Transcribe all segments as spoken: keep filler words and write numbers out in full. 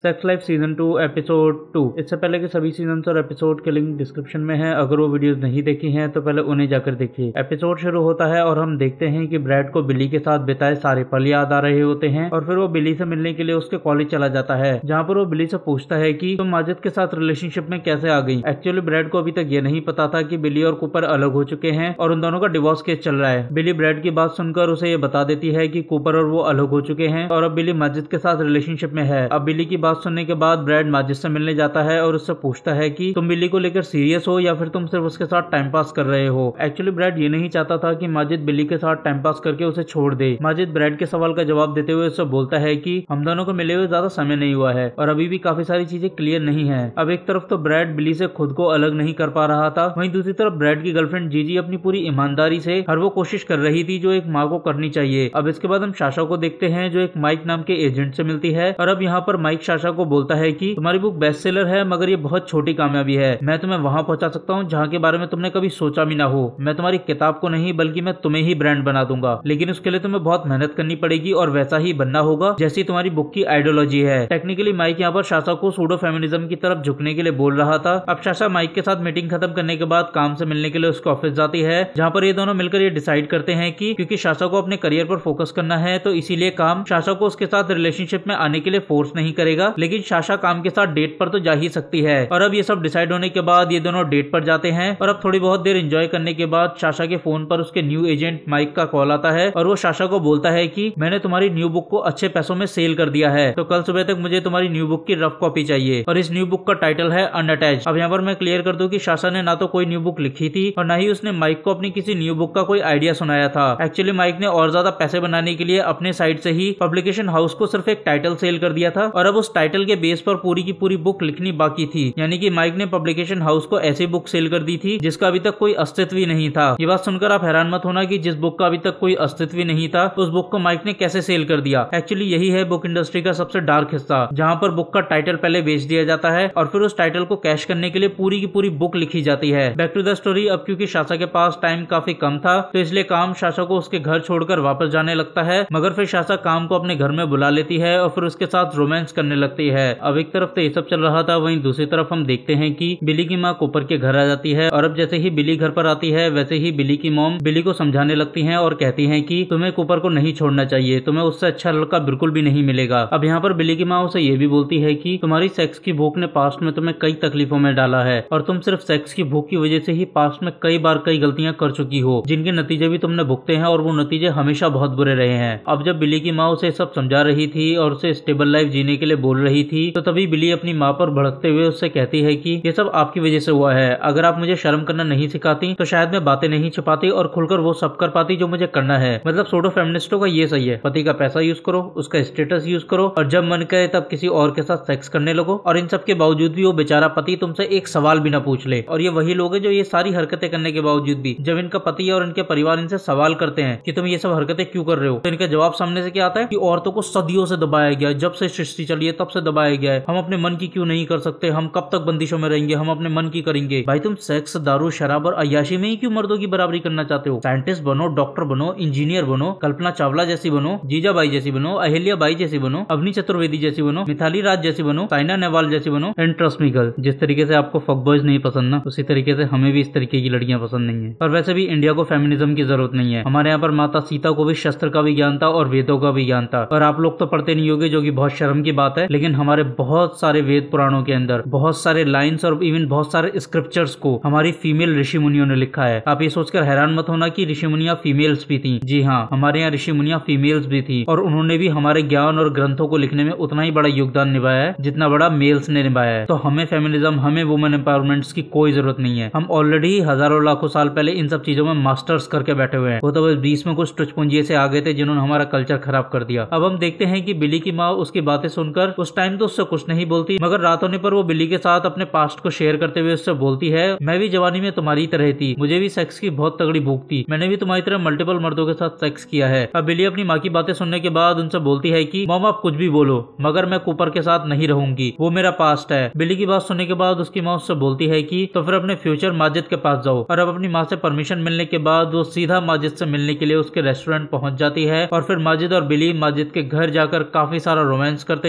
Sex life season two episode two. इससे पहले के सभी सीजन और एपिसोड के लिंक डिस्क्रिप्शन में है। अगर वो वीडियोस नहीं देखी हैं तो पहले उन्हें जाकर देखिए। एपिसोड शुरू होता है और हम देखते हैं कि ब्रैड को बिली के साथ बिताए सारे पल याद आ रहे होते हैं और फिर वो बिली से मिलने के लिए उसके कॉलेज चला जाता है, जहाँ पर वो बिली से पूछता है कि तुम माजिद के साथ रिलेशनशिप में कैसे आ गई। एक्चुअली ब्रैड को अभी तक ये नहीं पता था कि बिली और कूपर अलग हो चुके हैं और उन दोनों का डिवोर्स केस चल रहा है। बिली ब्रैड की बात सुनकर उसे ये बता देती है कि कूपर और वो अलग हो चुके हैं और अब बिली माजिद के साथ रिलेशनशिप में है। अब बिली की बात सुनने के बाद ब्रैड माजिद से मिलने जाता है और उससे पूछता है कि तुम बिली को लेकर सीरियस हो या फिर तुम सिर्फ उसके साथ टाइम पास कर रहे हो। एक्चुअली ब्रैड ये नहीं चाहता था कि माजिद बिली के साथ टाइम पास करके उसे छोड़ दे। माजिद ब्रैड के सवाल का जवाब देते हुए उससे बोलता है कि हम दोनों को मिले हुए ज्यादा समय नहीं हुआ है और अभी भी काफी सारी चीजें क्लियर नहीं है। अब एक तरफ तो ब्रैड बिली से खुद को अलग नहीं कर पा रहा था, वहीं दूसरी तरफ ब्रैड की गर्लफ्रेंड जीजी अपनी पूरी ईमानदारी से हर वो कोशिश कर रही थी जो एक माँ को करनी चाहिए। अब इसके बाद हम साशा को देखते हैं जो एक माइक नाम के एजेंट से मिलती है और अब यहाँ पर माइक साशा को बोलता है कि तुम्हारी बुक बेस्ट सेलर है मगर ये बहुत छोटी कामयाबी है। मैं तुम्हें वहां पहुंचा सकता हूँ जहाँ के बारे में तुमने कभी सोचा भी ना हो। मैं तुम्हारी किताब को नहीं बल्कि मैं तुम्हें ही ब्रांड बना दूंगा, लेकिन उसके लिए तुम्हें बहुत मेहनत करनी पड़ेगी और वैसा ही बनना होगा जैसी तुम्हारी बुक की आइडियोलॉजी है। टेक्निकली माइक यहाँ पर साशा को सूडो फेमिनिज्म की तरफ झुकने के लिए बोल रहा था। अब साशा माइक के साथ मीटिंग खत्म करने के बाद काम से मिलने के लिए उसके ऑफिस जाती है, जहाँ पर ये दोनों मिलकर ये डिसाइड करते हैं कि क्योंकि साशा को अपने करियर पर फोकस करना है तो इसीलिए काम साशा को उसके साथ रिलेशनशिप में आने के लिए फोर्स नहीं करेगा, लेकिन साशा काम के साथ डेट पर तो जा ही सकती है। और अब ये सब डिसाइड होने के बाद ये दोनों डेट पर जाते हैं और अब थोड़ी बहुत देर एंजॉय करने के बाद साशा के फोन पर उसके न्यू एजेंट माइक का कॉल आता है और वो साशा को बोलता है कि मैंने तुम्हारी न्यू बुक को अच्छे पैसों में सेल कर दिया है, तो कल सुबह तक मुझे तुम्हारी न्यू बुक की रफ कॉपी चाहिए और इस न्यू बुक का टाइटल है अनअटैच्ड। अब यहाँ पर मैं क्लियर कर दूं कि साशा ने ना तो कोई न्यू बुक लिखी थी और ना ही उसने माइक को अपनी किसी न्यू बुक का कोई आइडिया सुनाया था। एक्चुअली माइक ने और ज्यादा पैसे बनाने के लिए अपने साइड से ही पब्लिकेशन हाउस को सिर्फ एक टाइटल सेल कर दिया था और अब उस टाइटल के बेस पर पूरी की पूरी बुक लिखनी बाकी थी। यानी कि माइक ने पब्लिकेशन हाउस को ऐसी बुक सेल कर दी थी जिसका अभी तक कोई अस्तित्व ही नहीं था। ये बात सुनकर आप हैरान मत होना कि जिस बुक का अभी तक कोई अस्तित्व ही नहीं था उस बुक को माइक ने कैसे सेल कर दिया। एक्चुअली यही है बुक इंडस्ट्री का सबसे डार्क हिस्सा, जहाँ पर बुक का टाइटल पहले बेच दिया जाता है और फिर उस टाइटल को कैश करने के लिए पूरी की पूरी बुक लिखी जाती है। Back to the story. अब क्योंकि साशा के पास टाइम काफी कम था तो इसलिए काम साशा को उसके घर छोड़कर वापस जाने लगता है, मगर फिर साशा काम को अपने घर में बुला लेती है और फिर उसके साथ रोमांस करने लगती है। अब एक तरफ तो ये सब चल रहा था, वहीं दूसरी तरफ हम देखते हैं कि बिली की माँ कूपर के घर आ जाती है और अब जैसे ही बिली घर पर आती है वैसे ही बिली की मॉम बिली को समझाने लगती है और कहती है कि तुम्हें कूपर को नहीं छोड़ना चाहिए, तुम्हें उससे अच्छा लड़का बिल्कुल भी नहीं मिलेगा। अब यहाँ पर बिली की माँ उसे ये भी बोलती है कि तुम्हारी सेक्स की भूख ने पास्ट में तुम्हें कई तकलीफों में डाला है और तुम सिर्फ सेक्स की भूख की वजह से ही पास्ट में कई बार कई गलतियां कर चुकी हो जिनके नतीजे भी तुमने भुगते हैं और वो नतीजे हमेशा बहुत बुरे रहे हैं। अब जब बिली की माँ उसे सब समझा रही थी और उसे स्टेबल लाइफ जीने के लिए बोल रही थी तो तभी बिली अपनी माँ पर भड़कते हुए उससे कहती है कि ये सब आपकी वजह से हुआ है। अगर आप मुझे शर्म करना नहीं सिखाती तो शायद मैं बातें नहीं छिपाती और खुलकर वो सब कर पाती जो मुझे करना है। मतलब सूडो फेमिनिस्टों का ये सही है, पति का पैसा यूज करो, उसका स्टेटस यूज करो और जब मन करे तब किसी और के साथ सेक्स करने लगो। और इन सब के बावजूद भी वो बेचारा पति तुमसे एक सवाल भी ना पूछ ले। और ये वही लोग हैं जो ये सारी हरकतें करने के बावजूद भी जब इनका पति और इनके परिवार इनसे सवाल करते हैं कि तुम ये सब हरकतें क्यों कर रहे हो, तो इनका जवाब सामने से क्या आता है कि औरतों को सदियों से दबाया गया है, जब से सृष्टि चली है तब से दबाया गया है, हम अपने मन की क्यों नहीं कर सकते, हम कब तक बंदिशों में रहेंगे, हम अपने मन की करेंगे। भाई तुम सेक्स, दारू, शराब और अय्याशी में ही क्यों मर्दों की बराबरी करना चाहते हो? साइंटिस्ट बनो, डॉक्टर बनो, इंजीनियर बनो, कल्पना चावला जैसी बनो, जीजाबाई जैसी बनो, अहिल्या बाई जैसी बनो, अवनी चतुर्वेदी जैसी बनो, मिथाली राज जैसी बनो, साइना नेहवाल जैसी बनो। एंड ट्रस्ट मी गर्ल, जिस तरीके से आपको फक बॉयज नहीं पसंद ना, उसी तरीके से हमें भी इस तरीके की लड़कियां पसंद नहीं है। और वैसे भी इंडिया को फेमिनिज्म की जरूरत नहीं है। हमारे यहाँ पर माता सीता को भी शस्त्र का भी ज्ञान था और वेदों का भी ज्ञान था। और आप लोग तो पढ़ते नहीं होगे जो कि बहुत शर्म की बात है, लेकिन हमारे बहुत सारे वेद पुराणों के अंदर बहुत सारे लाइन्स और इवन बहुत सारे स्क्रिप्चर्स को हमारी फीमेल ऋषि मुनियों ने लिखा है। आप ये सोचकर हैरान मत होना कि ऋषि मुनिया फीमेल्स भी थी। जी हाँ, हमारे यहाँ ऋषि मुनिया फीमेल्स भी थी और उन्होंने भी हमारे ज्ञान और ग्रंथों को लिखने में उतना ही बड़ा योगदान निभाया है जितना बड़ा मेल्स ने निभाया है। तो हमें फेमिनिज्म, हमें वुमेन एम्पावरमेंट की कोई जरूरत नहीं है। हम ऑलरेडी हजारों लाखों साल पहले इन सब चीजों में मास्टर्स करके बैठे हुए हैं। वो तो बस बीच में कुछ टुचपुंजिये से आ गए थे जिन्होंने हमारा कल्चर खराब कर दिया। अब हम देखते हैं कि बिली की माँ उसकी बातें सुनकर उस टाइम तो उससे कुछ नहीं बोलती, मगर रात होने पर वो बिली के साथ अपने पास्ट को शेयर करते हुए उससे बोलती है, मैं भी जवानी में तुम्हारी तरह थी, मुझे भी सेक्स की बहुत तगड़ी भूख थी, मैंने भी तुम्हारी तरह मल्टीपल मर्दों के साथ सेक्स किया है। अब बिली अपनी माँ की बातें सुनने के बाद उनसे बोलती है कि मॉम आप कुछ भी बोलो मगर मैं कूपर के साथ नहीं रहूंगी, वो मेरा पास्ट है। बिली की बात सुनने के बाद उसकी माँ उससे बोलती है कि तो फिर अपने फ्यूचर माजिद के पास जाओ। और अब अपनी माँ से परमिशन मिलने के बाद वो सीधा माजिद से मिलने के लिए उसके रेस्टोरेंट पहुंच जाती है और फिर माजिद और बिली माजिद के घर जाकर काफी सारा रोमांस करते हैं। अब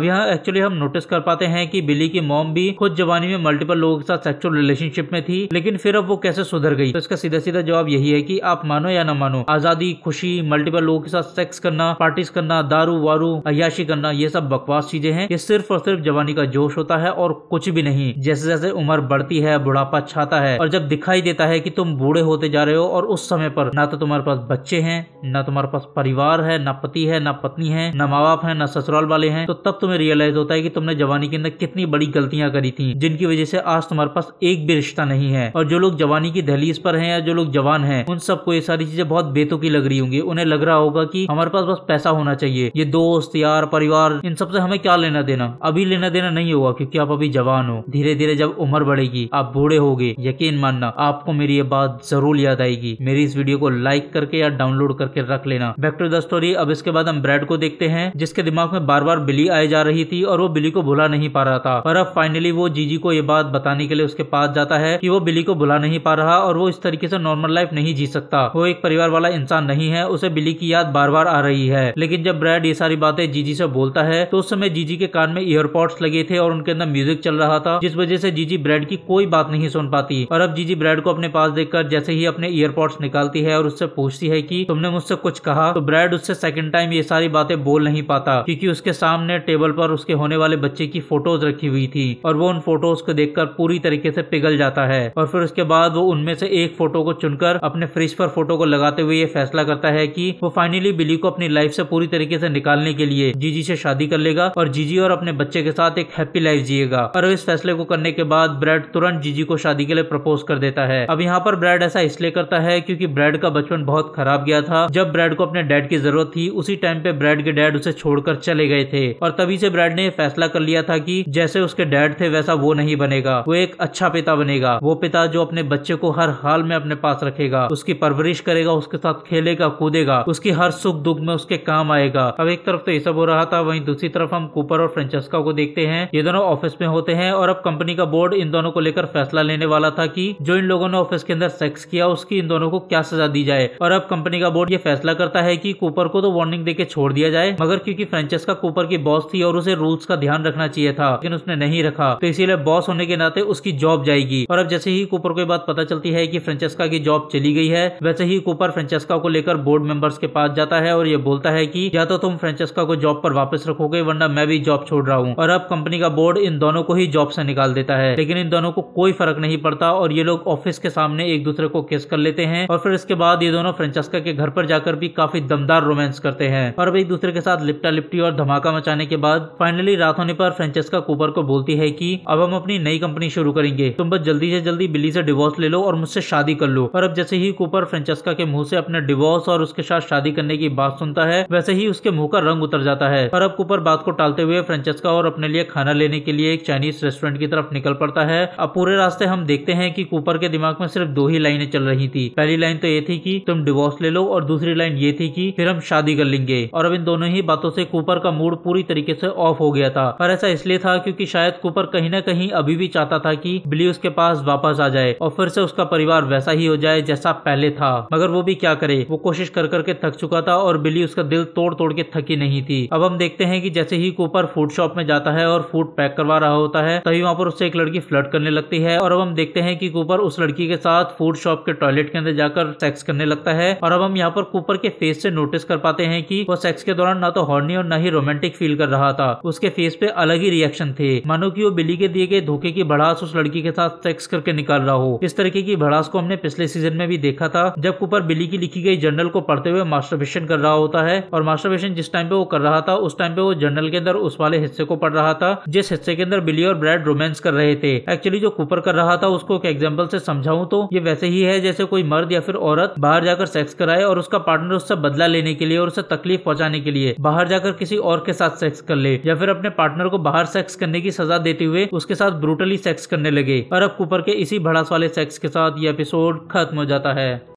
यहाँ एक्चुअली हम नोटिस कर पाते हैं कि बिली की मॉम भी खुद जवानी में मल्टीपल लोगों के साथ सेक्सुअल रिलेशनशिप में थी, लेकिन फिर अब वो कैसे सुधर गई। तो इसका सीधा सीधा जवाब यही है कि आप मानो या ना मानो, आजादी, खुशी, मल्टीपल लोगों के साथ सेक्स करना, पार्टीज करना, दारू वारू अय्याशी करना, ये सब बकवास चीजें हैं। ये सिर्फ और सिर्फ जवानी का जोश होता है और कुछ भी नहीं। जैसे जैसे उम्र बढ़ती है, बुढ़ापा छाता है और जब दिखाई देता है कि तुम बूढ़े होते जा रहे हो और उस समय पर ना तो तुम्हारे पास बच्चे हैं, ना तुम्हारे पास परिवार है, ना पति है, ना पत्नी है, ना माँ बाप है, ना ससुराल वाले हैं, तो तब तुम्हें रियलाइज होता है कि तुमने जवानी के अंदर कितनी बड़ी गलतियां करी थी, जिनकी वजह से आज तुम्हारे पास एक भी रिश्ता नहीं है। और जो लोग जवानी की दहलीज पर हैं या जो लोग जवान हैं, उन सबको ये सारी चीजें बहुत बेतुकी लग रही होंगी। उन्हें लग रहा होगा कि हमारे पास बस पैसा होना चाहिए, ये दोस्त यार परिवार इन सबसे हमें क्या लेना देना। अभी लेना देना नहीं होगा क्योंकि आप अभी जवान हो। धीरे धीरे जब उम्र बढ़ेगी, आप बूढ़े होगे, यकीन मानना आपको मेरी ये बात जरूर याद आएगी। मेरी इस वीडियो को लाइक करके या डाउनलोड करके रख लेना। Back to the story. अब इसके बाद हम ब्रैड को देखते हैं, जिसके दिमाग में बार बार बिली आए जा रही थी और वो बिली को भुला नहीं पा रहा था। और अब फाइनली वो जीजी को ये बात बताने के लिए उसके पास जाता है कि वो बिली को भुला नहीं पा रहा और वो इस तरीके से नॉर्मल लाइफ नहीं जी सकता। वो एक परिवार वाला इंसान नहीं है, उसे बिली की याद बार बार आ रही है। लेकिन जब ब्रैड ये सारी बातें जीजी से बोलता है तो उस समय जीजी के कान में ईयरपॉड्स लगे थे और उनके अंदर म्यूजिक चल रहा था, जिस वजह से जीजी ब्रैड की कोई बात नहीं सुन पाती। और अब जीजी ब्रैड को अपने पास देखकर जैसे ही अपने ईयरपॉड्स निकालती है और उससे पूछती है कि तुमने मुझसे कुछ कहा, तो ब्रैड उससे सेकंड टाइम ये सारी बातें बोल नहीं पाता क्योंकि उसके सामने टेबल पर उसके होने वाले बच्चे की फोटोज रखी हुई थी और वो उन फोटोज को देखकर पूरी तरीके से पिघल जाता है। और फिर उसके बाद वो उनमें से एक फोटो को चुनकर अपने फ्रिज पर फोटो को लगाते हुए ये फैसला करता है कि वो फाइनली बिली को अपनी लाइफ से पूरी तरीके से निकालने के लिए जीजी से शादी कर लेगा और जीजी और अपने बच्चे के साथ एक हैप्पी लाइफ जिएगा। और इस फैसले को करने के बाद ब्रैड तुरंत जीजी को शादी के लिए प्रपोज कर देता है। अब यहाँ पर ब्रैड ऐसा इसलिए करता है क्योंकि ब्रैड का बचपन बहुत खराब गया था। जब ब्रैड को अपने डैड की जरूरत थी, उसी टाइम पे ब्रैड के डैड उसे छोड़कर चले गए थे और तभी से ब्रैड ने फैसला कर लिया था कि जैसे उसके डैड थे वैसा वो नहीं बनेगा। वो एक अच्छा पिता बनेगा, वो पिता जो अपने बच्चे को हर हाल में अपने पास रखेगा, उसकी परवरिश करेगा, उसके साथ खेलेगा कूदेगा, उसकी हर सुख दुख में उसके काम आएगा। अब एक तरफ तो ये सब हो रहा था, वहीं दूसरी तरफ हम कूपर और फ्रेंचेस्का को देखते हैं। ये दोनों ऑफिस में होते हैं और अब कंपनी का बोर्ड इन दोनों को लेकर फैसला लेने वाला था कि जो इन लोगों ने ऑफिस के अंदर सेक्स किया उसकी इन दोनों को क्या सजा दी जाए। और अब कंपनी का बोर्ड ये फैसला करता है कि कूपर को तो वार्निंग देके छोड़ दिया जाए, मगर क्योंकि फ्रेंचेस्का कूपर की बॉस थी और उसे रूल्स का ध्यान रखना चाहिए था, लेकिन उसने नहीं रखा, तो इसीलिए बॉस होने के नाते उसकी जॉब जाएगी। और अब जैसे ही कूपर को ये बात पता चलती है कि फ्रेंचेस्का की जॉब चली गई है, वैसे ही कूपर फ्रेंचेस्का को लेकर बोर्ड मेंबर्स के पास जाता है और ये बोलता है कि या तो तुम फ्रेंचेस्का को जॉब पर वापस रखोगे वरना मैं भी जॉब छोड़ रहा हूँ। और अब कंपनी का बोर्ड इन दोनों को ही जॉब से निकाल देता है, लेकिन इन दोनों को कोई फर्क नहीं पड़ता और ये लोग ऑफिस के सामने एक दूसरे को किस कर लेते हैं। और फिर इसके बाद ये दोनों फ्रेंचेस्का के घर पर जाकर भी काफी दमदार रोमांस करते हैं और अब एक दूसरे के साथ लिपटा लिपटी और धमाका मचाने के बाद फाइनली रात होने पर फ्रेंचेस्का कूपर को बोलती है कि अब हम अपनी नई कंपनी शुरू करेंगे, तुम बस जल्दी से जल्दी बिली से डिवोर्स ले लो और मुझसे शादी कर लो। और अब जैसे ही कूपर फ्रेंचेस्का के मुंह से अपने डिवोर्स और उसके साथ शादी करने की बात सुनता है, वैसे ही उसके मुंह का रंग उतर जाता है। और अब कूपर बात को टालते हुए फ्रेंचेस्का और अपने लिए खाना लेने के लिए एक चाइनीज रेस्टोरेंट की तरफ निकल पड़ता है। अब पूरे रास्ते हम देखते हैं कि कूपर के दिमाग में सिर्फ दो ही लाइनें चल रही थी। पहली लाइन तो ये थी कि तुम डिवोर्स ले लो और दूसरी लाइन ये थी कि फिर हम शादी कर लेंगे। और अब इन दोनों ही बातों से कूपर का मूड पूरी तरीके से ऑफ हो गया था। और ऐसा इसलिए था क्योंकि शायद कूपर कहीं ना कहीं अभी भी चाहता था कि बिली उसके पास वापस आ जाए और फिर से उसका परिवार वैसा ही हो जाए जैसा पहले था। मगर वो भी क्या करे, वो कोशिश कर करके थक चुका था और बिली उसका दिल तोड़ तोड़ के थकी नहीं थी। अब हम देखते हैं कि जैसे ही कूपर फूड शॉप में जाता है और फूड पैक करवा रहा होता है, तभी वहाँ पर उससे एक लड़की फ्लर्ट करने लगती है। और अब हम देखते हैं कि कूपर उस लड़की के साथ फूड शॉप के टॉयलेट के अंदर जाकर सेक्स करने लगता है। और अब हम यहाँ पर कूपर के फेस से नोटिस कर पाते हैं कि वो सेक्स के दौरान ना तो हॉर्नी और ना ही रोमांटिक फील कर रहा था। उसके फेस पे अलग ही रिएक्शन थे, मानो कि वो बिली के दिए गए धोखे की भड़ास उस लड़की के साथ सेक्स करके निकाल रहा हो। इस तरीके की भड़ास को हमने पिछले सीजन में भी देखा था, जब कूपर बिली की लिखी गई जर्नल को पढ़ते हुए मास्टरबेशन कर रहा होता है। और मास्टरबेशन जिस टाइम पे वो कर रहा था उस टाइम पे वो जर्नल के अंदर उस वाले हिस्से को पढ़ रहा था जिस हिस्से के अंदर बिली और ब्रैड रोमांस कर रहे थे। एक्चुअली जो कूपर कर रहा था उसको एक एग्जांपल से समझाऊं तो ये वैसे ही है जैसे कोई मर्द या फिर औरत बाहर जाकर सेक्स कराए और उसका पार्टनर उससे बदला लेने के लिए और उसे तकलीफ पहुंचाने के लिए बाहर जाकर किसी और के साथ सेक्स कर ले, या फिर अपने पार्टनर को बाहर सेक्स करने की सजा देते हुए उसके साथ ब्रूटली सेक्स करने लगे। और अब कूपर के इसी भड़ास वाले सेक्स के साथ ये एपिसोड खत्म हो जाता है।